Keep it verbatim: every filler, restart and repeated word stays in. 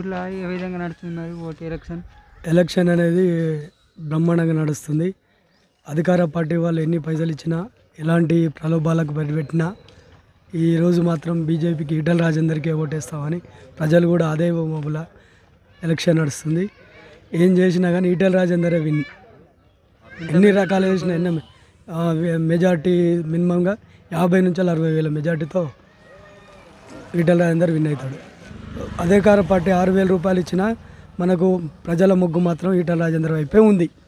ఊర్లో ఏ విధంగా నడుస్తున్నది ఓటు ఎలక్షన్? ఎలక్షన్ అనేది బ్రహ్మాండంగా నడుస్తుంది. అధికార పార్టీ వాళ్ళు ఎన్ని పైసలు ఇచ్చినా, ఎలాంటి ప్రలోభాలకు బరిపెట్టినా ఈరోజు మాత్రం బీజేపీకి ఈటల రాజేందర్కే ఓటేస్తామని ప్రజలు కూడా అదే మొబుల ఎలక్షన్ నడుస్తుంది. ఏం చేసినా కానీ ఈటల రాజేందరే విన్. ఎన్ని రకాలు చేసినా ఎన్నో మెజార్టీ మినిమంగా యాభై నుంచి అరవై వేల మెజార్టీతో ఈటల రాజేందర్ విన్ అవుతాడు. అధికార పార్టీ ఆరు వేల రూపాయలు ఇచ్చినా మనకు ప్రజల మొగ్గు మాత్రం ఈటల రాజేందర్ వైపే ఉంది.